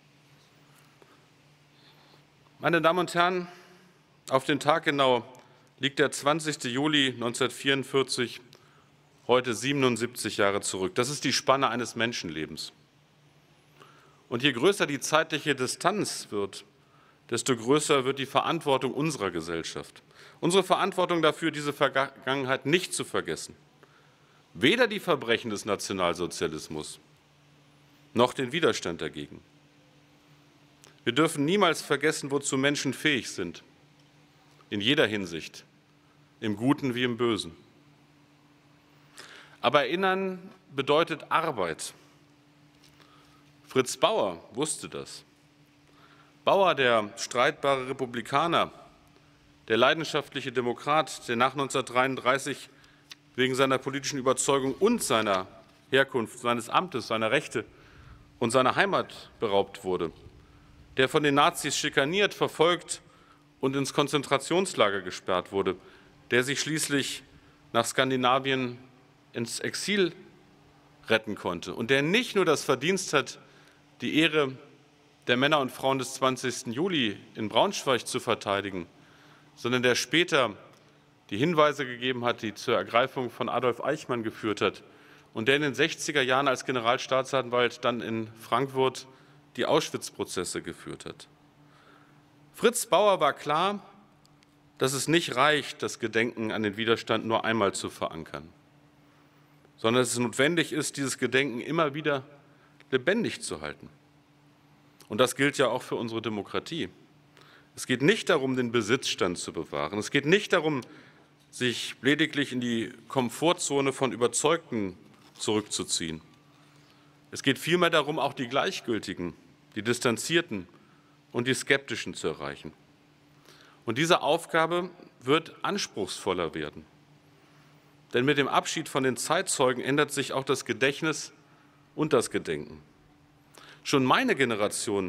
Meine Damen und Herren, auf den Tag genau liegt der zwanzigste Juli neunzehnhundertvierundvierzig heute siebenundsiebzig Jahre zurück. Das ist die Spanne eines Menschenlebens. Und je größer die zeitliche Distanz wird, desto größer wird die Verantwortung unserer Gesellschaft. Unsere Verantwortung dafür, diese Vergangenheit nicht zu vergessen. Weder die Verbrechen des Nationalsozialismus noch den Widerstand dagegen. Wir dürfen niemals vergessen, wozu Menschen fähig sind. In jeder Hinsicht, im Guten wie im Bösen. Aber erinnern bedeutet Arbeit. Fritz Bauer wusste das. Bauer, der streitbare Republikaner, der leidenschaftliche Demokrat, der nach neunzehnhundertdreiunddreißig wegen seiner politischen Überzeugung und seiner Herkunft, seines Amtes, seiner Rechte und seiner Heimat beraubt wurde, der von den Nazis schikaniert, verfolgt und ins Konzentrationslager gesperrt wurde, der sich schließlich nach Skandinavien ins Exil retten konnte und der nicht nur das Verdienst hat, die Ehre der Männer und Frauen des zwanzigsten Juli in Braunschweig zu verteidigen, sondern der später die Hinweise gegeben hat, die zur Ergreifung von Adolf Eichmann geführt hat und der in den sechziger Jahren als Generalstaatsanwalt dann in Frankfurt die Auschwitz-Prozesse geführt hat. Fritz Bauer war klar, dass es nicht reicht, das Gedenken an den Widerstand nur einmal zu verankern, sondern dass es notwendig ist, dieses Gedenken immer wieder lebendig zu halten. Und das gilt ja auch für unsere Demokratie. Es geht nicht darum, den Besitzstand zu bewahren. Es geht nicht darum, sich lediglich in die Komfortzone von Überzeugten zurückzuziehen. Es geht vielmehr darum, auch die Gleichgültigen, die Distanzierten und die Skeptischen zu erreichen. Und diese Aufgabe wird anspruchsvoller werden. Denn mit dem Abschied von den Zeitzeugen ändert sich auch das Gedächtnis und das Gedenken. Schon meine Generation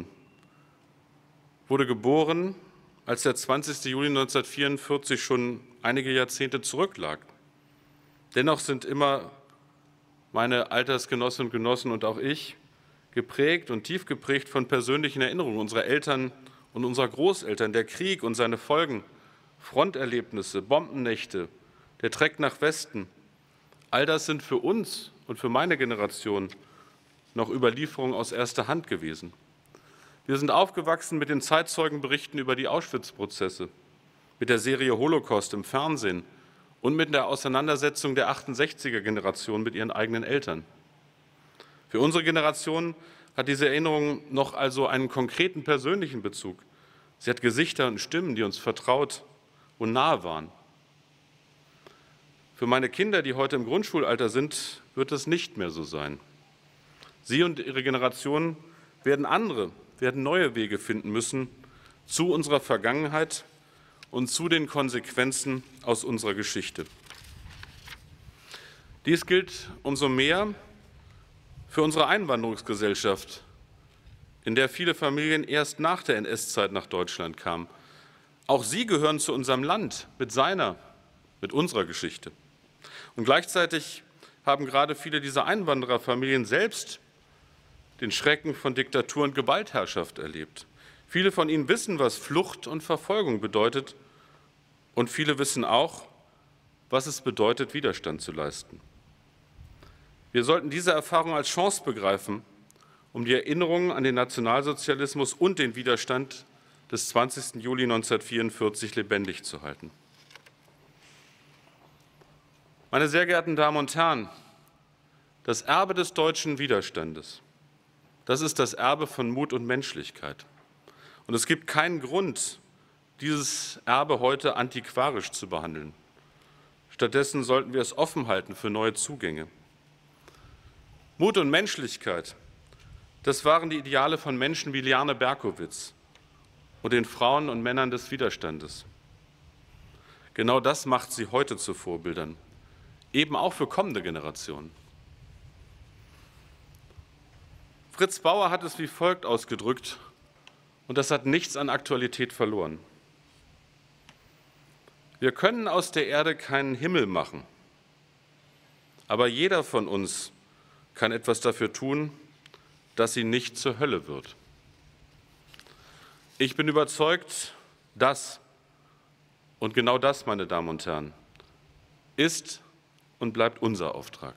wurde geboren, als der zwanzigste Juli neunzehnhundertvierundvierzig schon einige Jahrzehnte zurücklag. Dennoch sind immer meine Altersgenossinnen und Genossen und auch ich geprägt und tief geprägt von persönlichen Erinnerungen unserer Eltern und unserer Großeltern. Der Krieg und seine Folgen, Fronterlebnisse, Bombennächte, der Treck nach Westen, all das sind für uns und für meine Generation noch Überlieferungen aus erster Hand gewesen. Wir sind aufgewachsen mit den Zeitzeugenberichten über die Auschwitz-Prozesse, mit der Serie Holocaust im Fernsehen und mit der Auseinandersetzung der achtundsechziger-Generation mit ihren eigenen Eltern. Für unsere Generation hat diese Erinnerung noch also einen konkreten persönlichen Bezug. Sie hat Gesichter und Stimmen, die uns vertraut und nahe waren. Für meine Kinder, die heute im Grundschulalter sind, wird es nicht mehr so sein. Sie und ihre Generation werden andere, werden neue Wege finden müssen zu unserer Vergangenheit und zu den Konsequenzen aus unserer Geschichte. Dies gilt umso mehr für unsere Einwanderungsgesellschaft, in der viele Familien erst nach der N S-Zeit nach Deutschland kamen. Auch sie gehören zu unserem Land mit seiner, mit unserer Geschichte. Und gleichzeitig haben gerade viele dieser Einwandererfamilien selbst den Schrecken von Diktatur und Gewaltherrschaft erlebt. Viele von ihnen wissen, was Flucht und Verfolgung bedeutet, und viele wissen auch, was es bedeutet, Widerstand zu leisten. Wir sollten diese Erfahrung als Chance begreifen, um die Erinnerungen an den Nationalsozialismus und den Widerstand des zwanzigsten Juli neunzehnhundertvierundvierzig lebendig zu halten. Meine sehr geehrten Damen und Herren, das Erbe des deutschen Widerstandes, das ist das Erbe von Mut und Menschlichkeit. Und es gibt keinen Grund, dieses Erbe heute antiquarisch zu behandeln. Stattdessen sollten wir es offen halten für neue Zugänge. Mut und Menschlichkeit, das waren die Ideale von Menschen wie Liane Berkowitz und den Frauen und Männern des Widerstandes. Genau das macht sie heute zu Vorbildern, eben auch für kommende Generationen. Fritz Bauer hat es wie folgt ausgedrückt, und das hat nichts an Aktualität verloren. Wir können aus der Erde keinen Himmel machen, aber jeder von uns kann etwas dafür tun, dass sie nicht zur Hölle wird. Ich bin überzeugt, dass Und genau das, meine Damen und Herren, ist und bleibt unser Auftrag.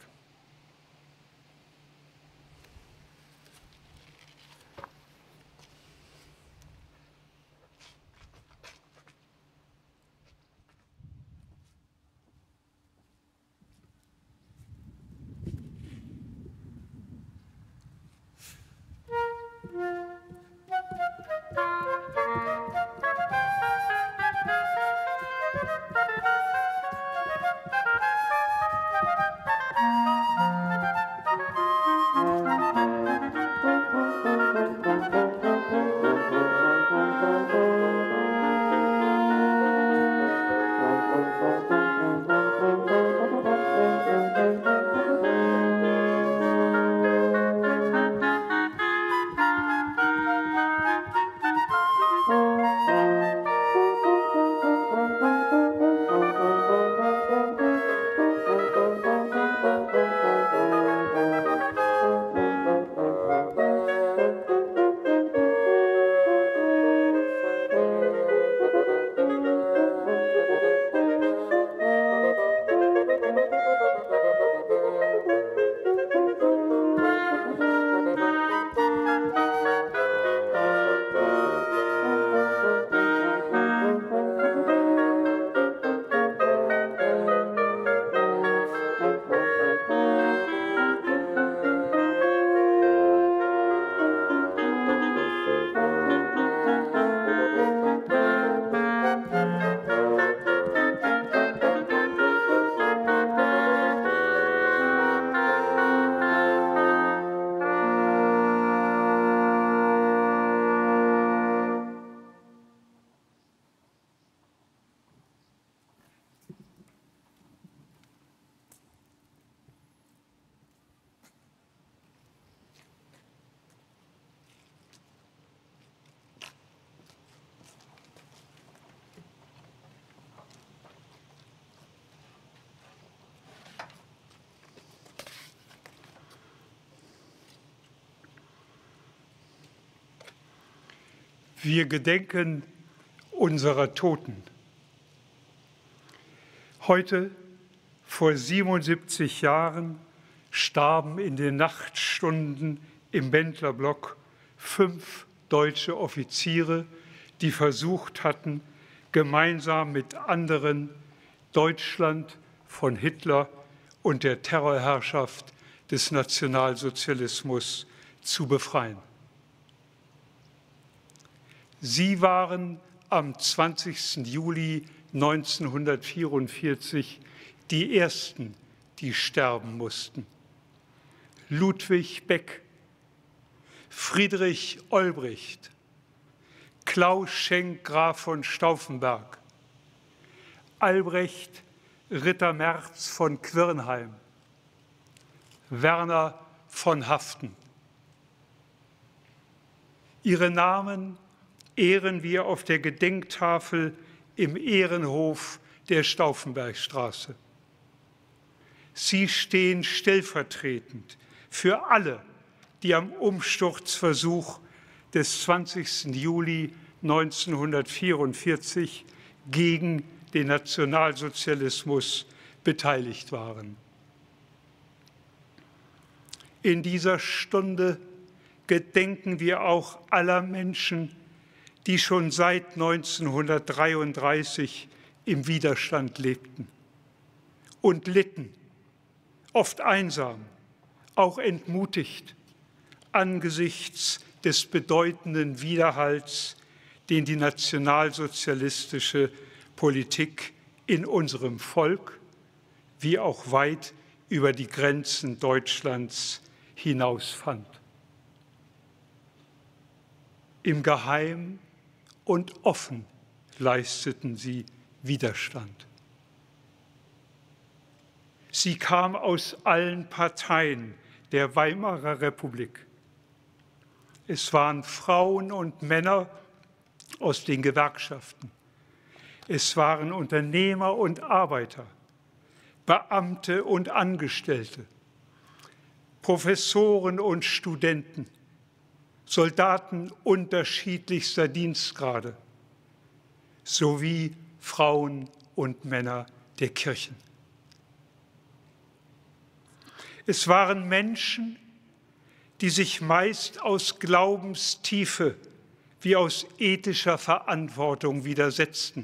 Wir gedenken unserer Toten. Heute, vor siebenundsiebzig Jahren, starben in den Nachtstunden im Bendlerblock fünf deutsche Offiziere, die versucht hatten, gemeinsam mit anderen Deutschland von Hitler und der Terrorherrschaft des Nationalsozialismus zu befreien. Sie waren am zwanzigsten Juli neunzehnhundertvierundvierzig die Ersten, die sterben mussten. Ludwig Beck, Friedrich Olbricht, Klaus Schenk Graf von Stauffenberg, Albrecht Ritter Merz von Quirnheim, Werner von Haften. Ihre Namen ehren wir auf der Gedenktafel im Ehrenhof der Stauffenbergstraße. Sie stehen stellvertretend für alle, die am Umsturzversuch des zwanzigsten Juli neunzehnhundertvierundvierzig gegen den Nationalsozialismus beteiligt waren. In dieser Stunde gedenken wir auch aller Menschen, die schon seit neunzehnhundertdreiunddreißig im Widerstand lebten und litten, oft einsam, auch entmutigt angesichts des bedeutenden Widerhalls, den die nationalsozialistische Politik in unserem Volk wie auch weit über die Grenzen Deutschlands hinaus fand. Im Geheimen und offen leisteten sie Widerstand. Sie kam aus allen Parteien der Weimarer Republik. Es waren Frauen und Männer aus den Gewerkschaften. Es waren Unternehmer und Arbeiter, Beamte und Angestellte, Professoren und Studenten, Soldaten unterschiedlichster Dienstgrade sowie Frauen und Männer der Kirchen. Es waren Menschen, die sich meist aus Glaubenstiefe wie aus ethischer Verantwortung widersetzten.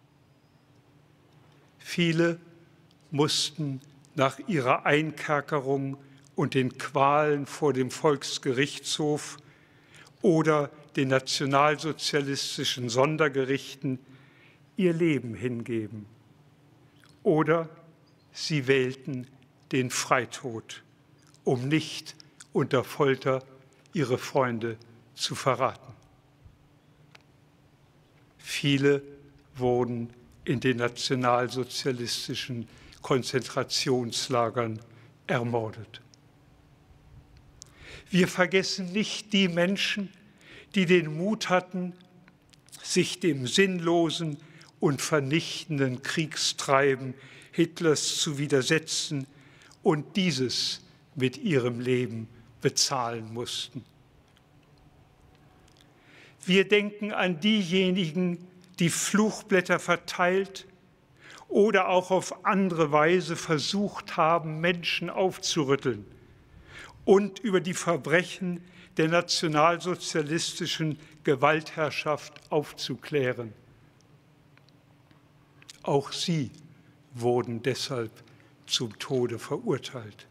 Viele mussten nach ihrer Einkerkerung und den Qualen vor dem Volksgerichtshof oder den nationalsozialistischen Sondergerichten ihr Leben hingeben. Oder sie wählten den Freitod, um nicht unter Folter ihre Freunde zu verraten. Viele wurden in den nationalsozialistischen Konzentrationslagern ermordet. Wir vergessen nicht die Menschen, die den Mut hatten, sich dem sinnlosen und vernichtenden Kriegstreiben Hitlers zu widersetzen und dieses mit ihrem Leben bezahlen mussten. Wir denken an diejenigen, die Fluchblätter verteilt oder auch auf andere Weise versucht haben, Menschen aufzurütteln und über die Verbrechen der nationalsozialistischen Gewaltherrschaft aufzuklären. Auch sie wurden deshalb zum Tode verurteilt.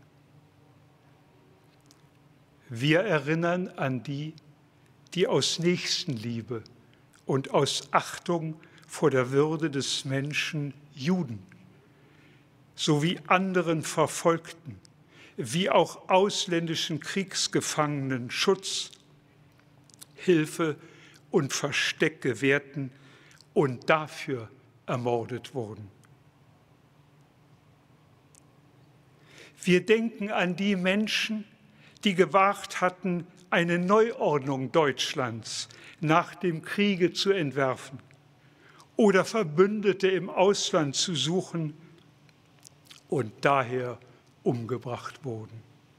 Wir erinnern an die, die aus Nächstenliebe und aus Achtung vor der Würde des Menschen Juden sowie anderen Verfolgten wie auch ausländischen Kriegsgefangenen Schutz, Hilfe und Versteck gewährten und dafür ermordet wurden. Wir denken an die Menschen, die gewagt hatten, eine Neuordnung Deutschlands nach dem Kriege zu entwerfen oder Verbündete im Ausland zu suchen und daher umgebracht wurden.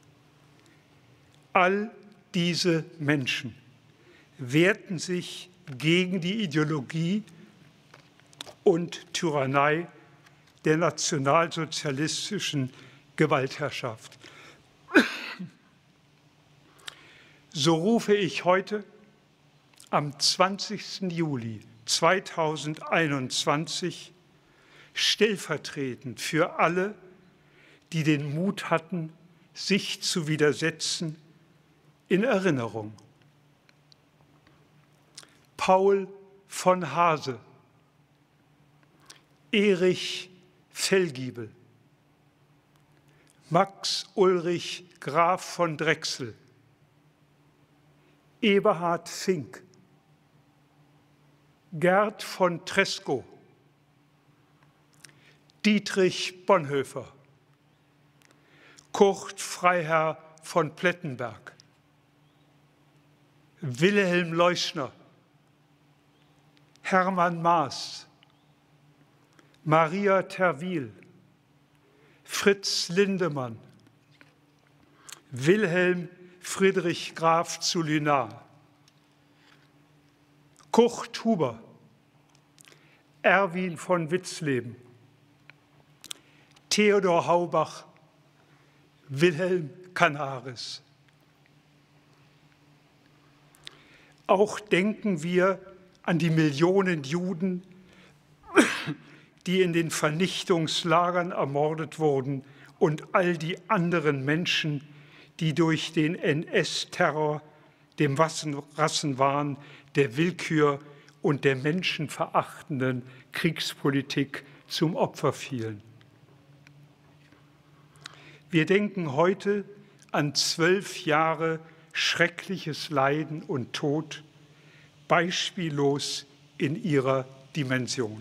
All diese Menschen wehrten sich gegen die Ideologie und Tyrannei der nationalsozialistischen Gewaltherrschaft. So rufe ich heute am zwanzigsten Juli zweitausendeinundzwanzig stellvertretend für alle, die den Mut hatten, sich zu widersetzen, in Erinnerung. Paul von Hase, Erich Fellgiebel, Max Ulrich Graf von Drechsel, Eberhard Fink, Gerd von Treschow, Dietrich Bonhoeffer, Kurt Freiherr von Plettenberg, Wilhelm Leuschner, Hermann Maas, Maria Terwil, Fritz Lindemann, Wilhelm Friedrich Graf zu Lünar, Kurt Huber, Erwin von Witzleben, Theodor Haubach, Wilhelm Canaris. Auch denken wir an die Millionen Juden, die in den Vernichtungslagern ermordet wurden und all die anderen Menschen, die durch den N S-Terror, dem Rassenwahn, der Willkür und der menschenverachtenden Kriegspolitik zum Opfer fielen. Wir denken heute an zwölf Jahre schreckliches Leiden und Tod, beispiellos in ihrer Dimension.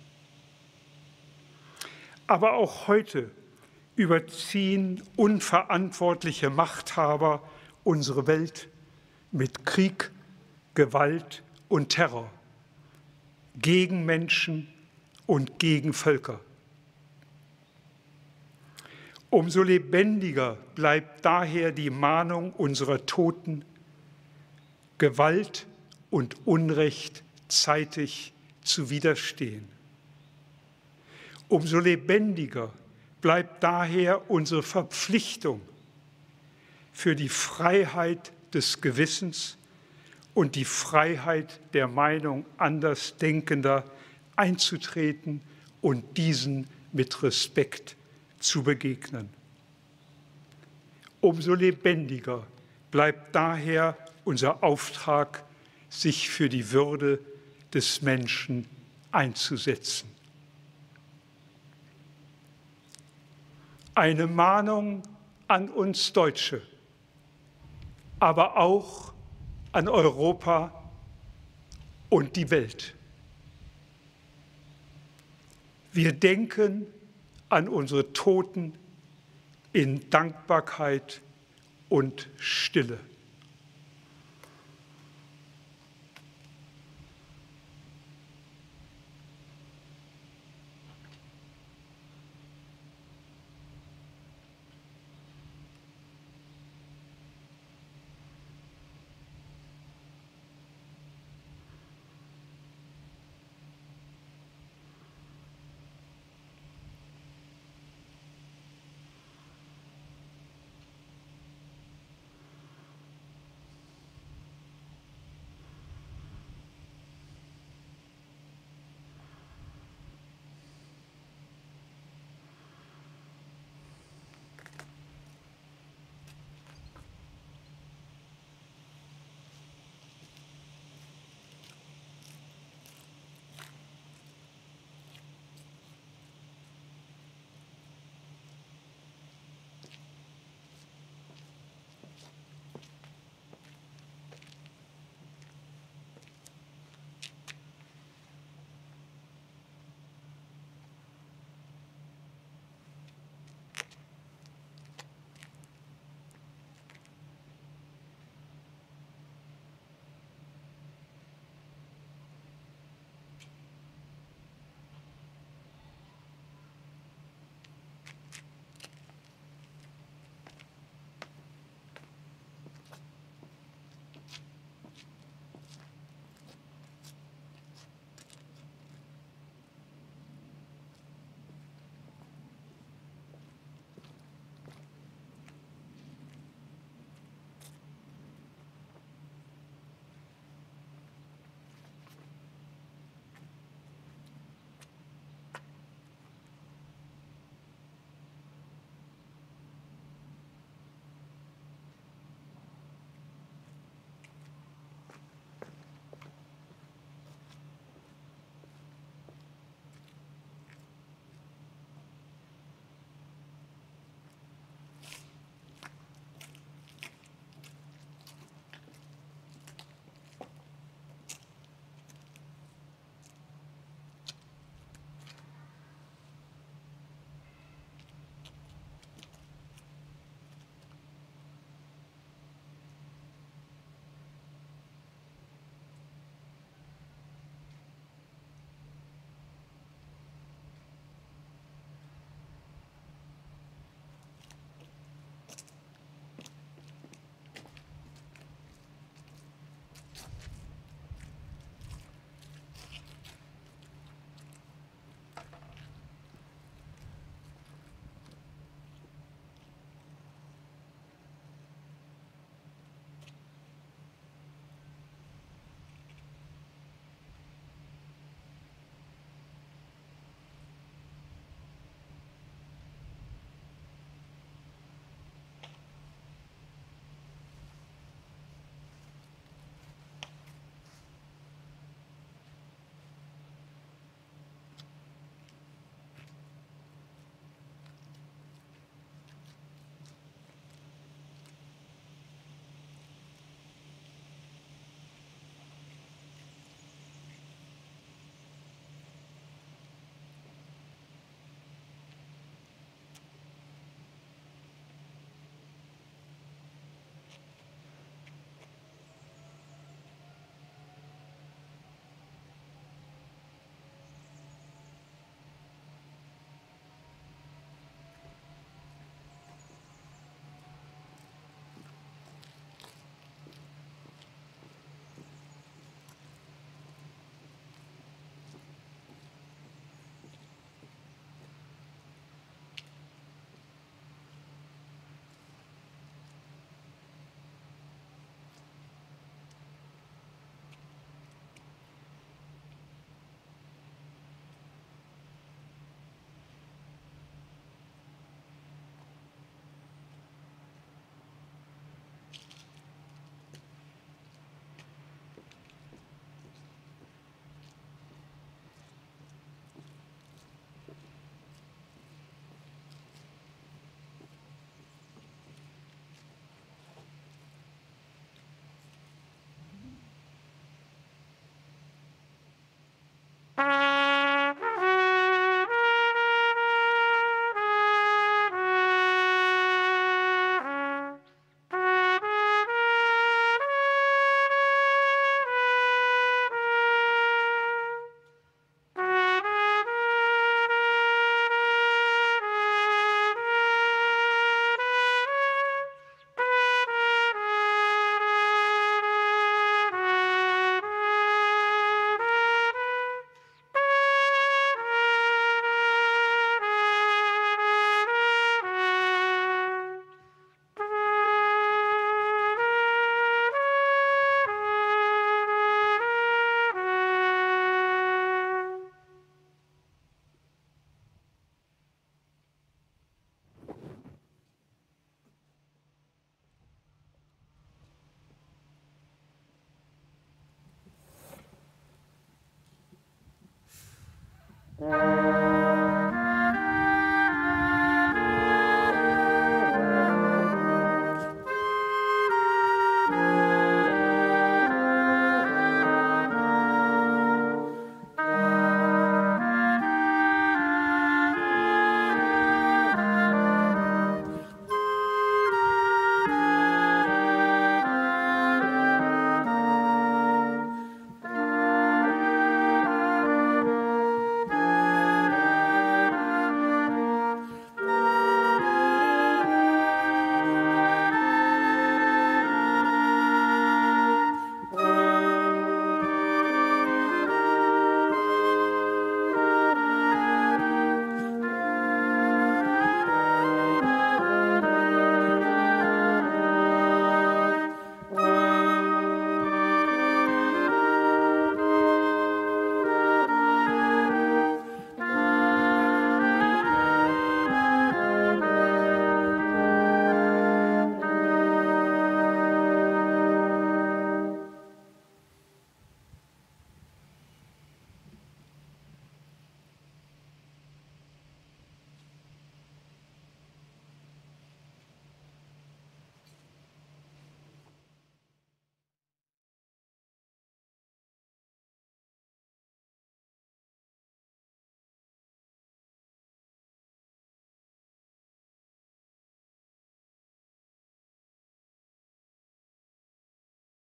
Aber auch heute überziehen unverantwortliche Machthaber unsere Welt mit Krieg, Gewalt und Terror gegen Menschen und gegen Völker. Umso lebendiger bleibt daher die Mahnung unserer Toten, Gewalt und Unrecht zeitig zu widerstehen. Umso lebendiger bleibt daher unsere Verpflichtung, für die Freiheit des Gewissens und die Freiheit der Meinung Andersdenkender einzutreten und diesen mit Respekt zu begegnen. Umso lebendiger bleibt daher unser Auftrag, sich für die Würde des Menschen einzusetzen. Eine Mahnung an uns Deutsche, aber auch an Europa und die Welt. Wir denken an unsere Toten in Dankbarkeit und Stille. Musik